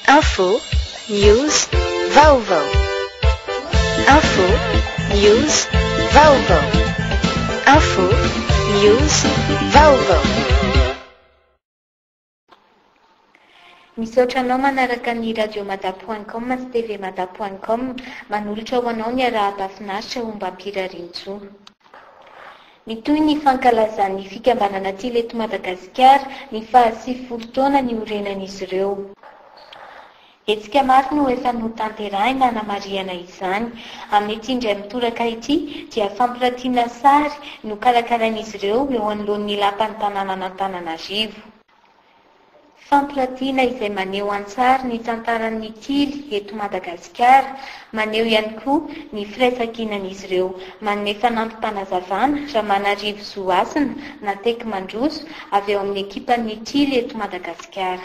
Info, news, vaovao. Info, news, vaovao. Info, news, vaovao. Misaotra anao manaraka ny radiomada.com sy tvmada.com manolotra ho anao ny araha-bafinaritra ho mba ampirarintsoa. Mitoy ny fankalazan'ny fikambanana Tily eto Madagasikara ny 70 taona ny orenan'izy ireo. Hetsika maro no efa notanterahina hanamariana izany. Amin'ity indray mitoraka ity dia fampiratiana sary no karakarain'izy ireo eo anoloan'ny lapan'ny tanàna Antananarivo. Fampiratiana izay maneho an-tsary ny tantaran'ny Tily eto Madagasikara, maneho ihany koa ny firaisan-kinan'izy ireo, manome fanampim-panazavana Ramanarivo Zoasina na Teky Mandroso avy eo amin'ny ekipan'ny Tily eto Madagasikara.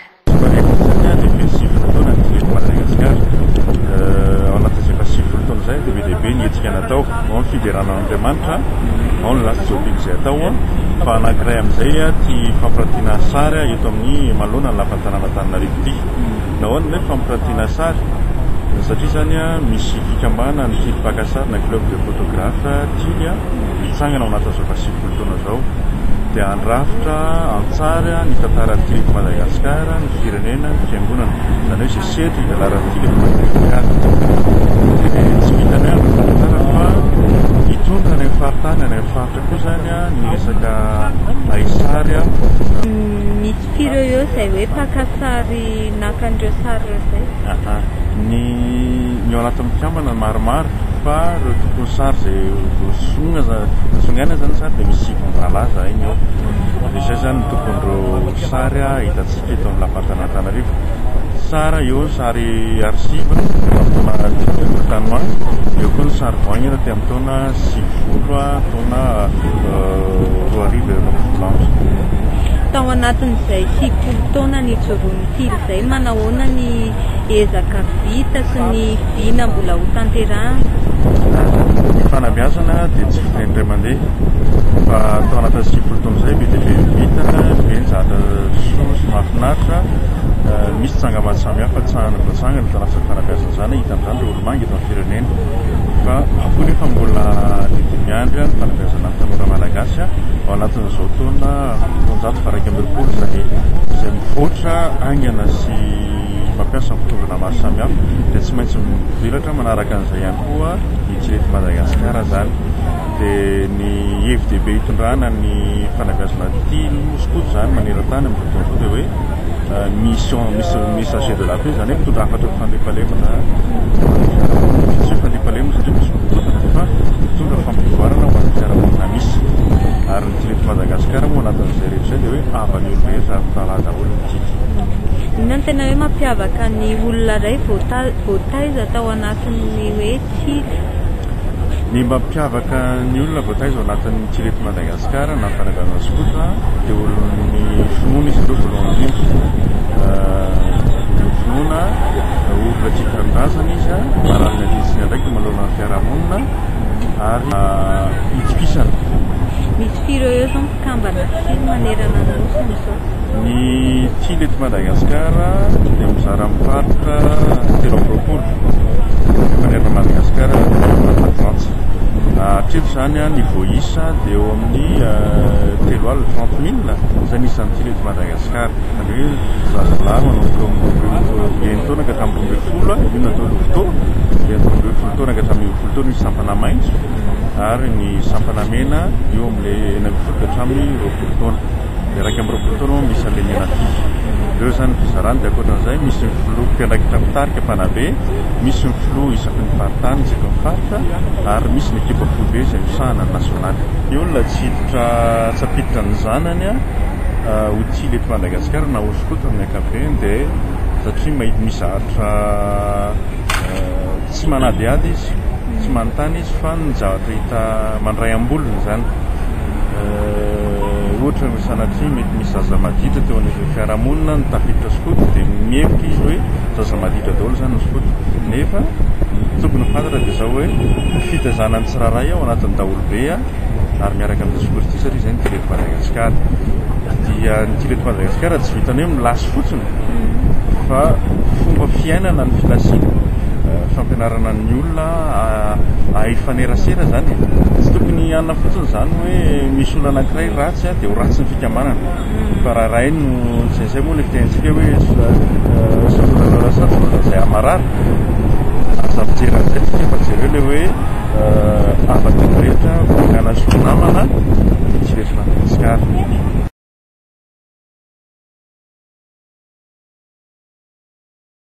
Ao anatin'izay 70 taona izay dia lehibe ny hetsika natao, ao ny fideranan'Andriamanitra, ao ny lasa jobily izay atao, fa anankiray amin'izay tia fampiratiana sary eto amin'ny manoloana ny lapan'ny tanàna Antananarivo ity. Nahoana ilay fampiratiana sary? Satria zany misy fikambanana ny Tily Pakasary na club de photographe Tily mitsangana ao anatin'izao 70 taona izao. Dia andrafitra an-tsary ny tantara Tily eto Madagasikara, ny firenena, ny fiangonana, izany hoe izay setry ilalaran'ny Tily eto Madagasikara. Tsy vitany hoe tantara fa hitondra any amin'ny faritany, any amin'ny faritra koa zany ny resaka aisary. Misy fireo eo izay hoe pakasary nakan'ireo sary izay. Ny ao anatin'ny fiambana maromaro fa ireo tompony sary izay songaina zany sary dia misy malaza iny ao. Izay zany ny tompon'ireo sary hitantsika eto amin'ny lapan'ny tanàna Antananarivo. Sara eo sary arsiva taona tanoa, eo koa ny sary voagnina ty amin'ny taona 70 taona 2020. Tao anatin'izay 70 taona ny ijoroan'ny Tily izay manahoana ny ezaka vita sy ny vina mbola ho tanterahana. Ny fanabeazana dia tsy fiteny indray mandeha fa tao anatin'ny 70 taona izay be dia be vitana, benjahatra soa sy mahafinaritra. Misy tsangamaty samihafa tsahana voatsangana tao anatin'izay fanabeazana izany hitan'izany ireo olomangy eto amin'ny firenena. Fa koa nefa mbola miandry ny fanabeazana amin'ny tanora malagasy ao anatin'izao taona 720 izay mivoatra aingana sy mampiasa fitaovana maro samihafa dia tsy maintsy mivelatra manaraka an'izay ihany koa ny Tily eto Madagasikara zany. Dia ny FDB hitondrana ny fanabeazana Tily moskoto zany maneran-tany amin'ny fotoana izao dia hoe mission messager de la paix zany hoe mitondra hafatra fandefalemana tsy fandefalemana satria misy fotoana fa mitondra fampivoarana ho an'ny fiarahamonina misy. Ary ny Tily eto Madagasikara moa anatin'izay rehetra izay dia hoe avan'ny olo rehetra tala daholo ny Tily. Inona no tena hoe mampiavaka ny olona iray voataiza tao anatin'ny hoe Tily? Ny mampiavaka ny olona voataiza ao anatin'ny Tily eto Madagasikara na fanabeazana skoto dia olon'ny finoana izy ireo voalohany indrindra. Ny finoana olona tia tanindrazana izy maralina dinsina ndraiky manoloana ny fiarahamonina ary itsikisana. Misy fireo eo zao mikambana Tily manerana ny nosiny izao. Ny Tily eto Madagasikara dia mizara mifaritra 30 manerana Madagasikara Frantsa. Hatreto zany ny voaisa dia eo amin'ny 30,000 izay nisan'ny Tily eto Madagasikara. Izany hoe zazalahy manao taona ka hatramin'ny 20 io natao loto, dia 20 taona ka hatramin'ny 20 taona ny sampana maitso ary ny sampana mena eo amin'ilay 9 ka hatramin'ny 20 taona. Dia raika amin'ny 20 taona misy an'ilay mena fiky. Ireo zany fizarany dia ankoatran'izay misy ny filoha mpiandraikitra mitarika mpanabe, misy ny filoha isaky ny faritany isaky ny faritra ary misy ny ekipa foibe izay misahana ny nasionaly. Ny olona tsy hiditra tsapiditra ny zanany ho Tily eto Madagasikara na hoskoto amin'ny ankapobeny dia satria mizahatra tsy manadiady izy, tsy manontany izy fa ny zavatra hita mandray ambolony zany. Ohatra ny sanatria mety misy zaza maditra teo an'ireo fiarahamonina ny tafiditra skoto dia mihevitra izy hoe zaza maditra daholo zany ny skoto. Nefa tokony fantatra dia izao hoe fitazanany tsiraray ao anatin'ny daholobe ary miaraka amin'ny Jesoa Kristy satria izay ny Tily eto Madagasikara. Dia ny Tily eto Madagasikara tsy vitany hoe milasy fotsiny fa fomba fiainana ny filasiana fampianarana ny olona hifanerasera zany tsy tokony anna fotsiny zany hoe misy olona anankiray ratsy dia ho ratsy ny fikambanana fa raha ray no zay moa le fitentsika hoe zay amarary azafijeran'izay tsika fa jereo le hoe afaka rehetra vangana solonamana tsy rehetra Madagasikara